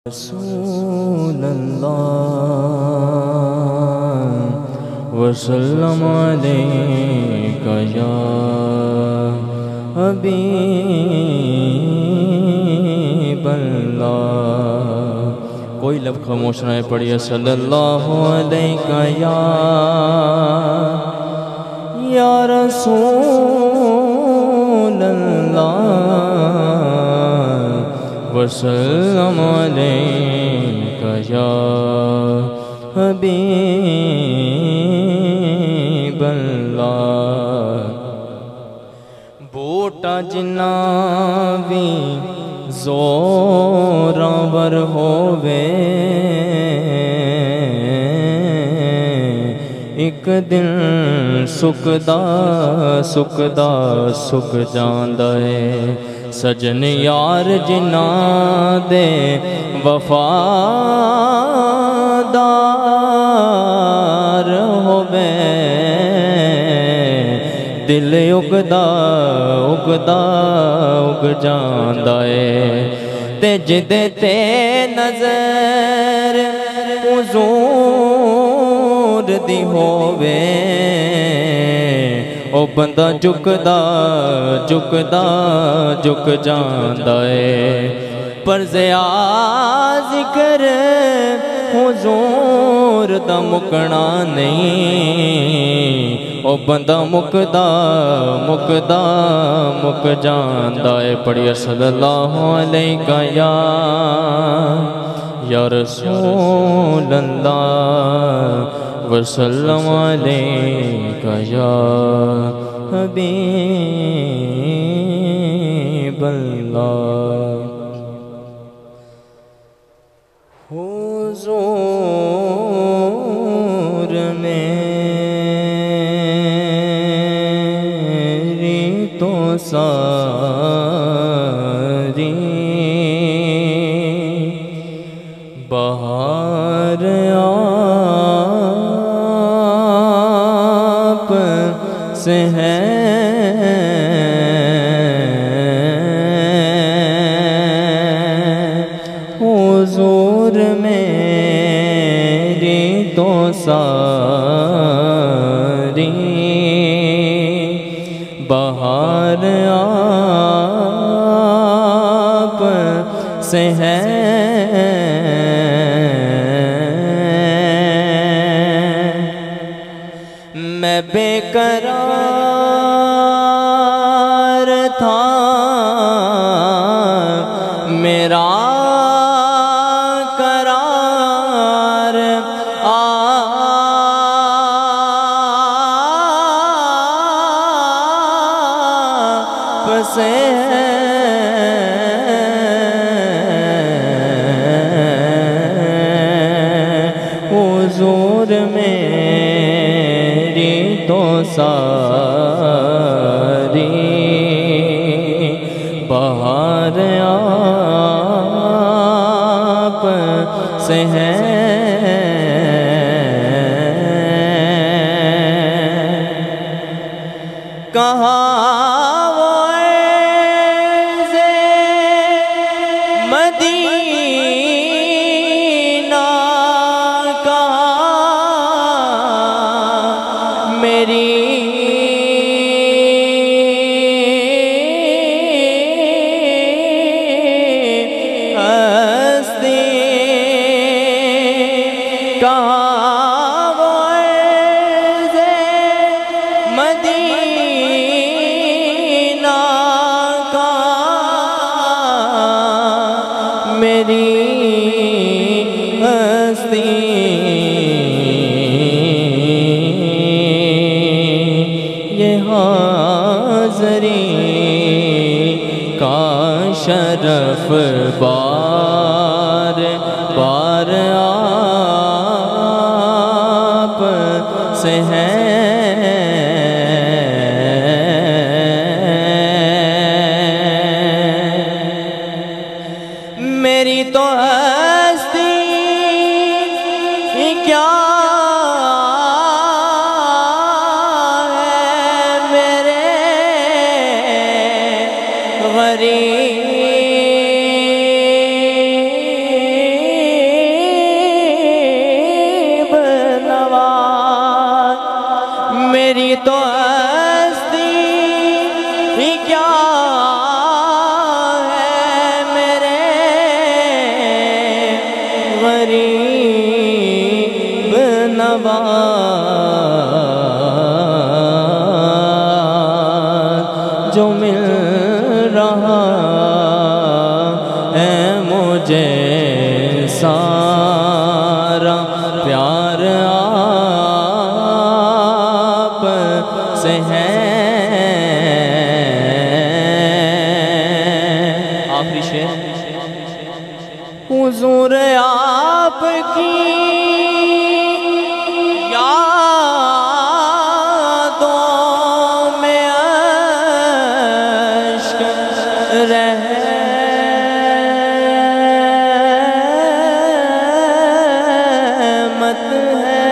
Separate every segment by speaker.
Speaker 1: رسول اللہ وسلم علیک یا حبیب اللہ. کوئی لفظ خاموش نہ پڑھیے. صلی اللہ علیک یا رسول اللہ وسلم علیک یا حبیب اللہ. بوٹا جنا بھی زوراور ہووے ایک دن سکدا سک جاندا ہے. سجن یار جنہاں دے وفادار ہووے دل اگ جاندا ہے. تے جدے تے نظر حضور دی ہووے او بندہ جھک جاندا ہے. پر ذکر حضور دا مکنا نہیں او بندہ مک جاندا ہے. پڑھیے صلی اللہ علیہ یا رسول اللہ وسلم علیک یا حبیب اللہ. حضور میری تو ساری بہار آپ سے ہے. حضور میری تو ساری بہار آپ سے ہے. میں بے قرار تھا میرا قرار آپ سے ہے. حضور میری تو ساری بہار آپ سے ہے. کہاں وہ عز مدینہ کہاں میری ہستی کہاں وہ عز مدینہ کہاں میری ہستی. یہ حاضری کا شرف بار آپ سے ہے. میری تو ہستی کیا ہے میرے غریب آواز جو مل رہا ہے مجھے سارا پیار آپ سے ہے آخری شعر حضور آپ کی یادوں میں اشک رحمت ہے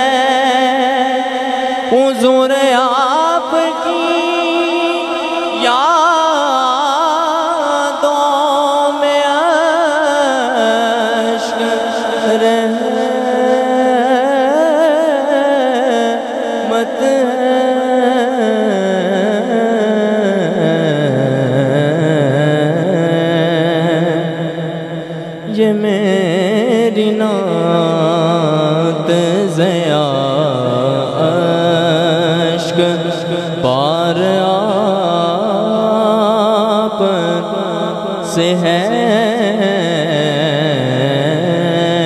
Speaker 1: حضور آپ کی یادوں میں اشک رحمت ہے یہ میری نعت ضیا اشک بار آپ سے ہے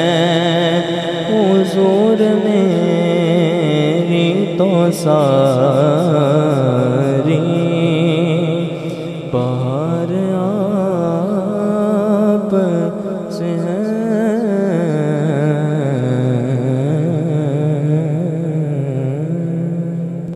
Speaker 1: حضور میری تو ساری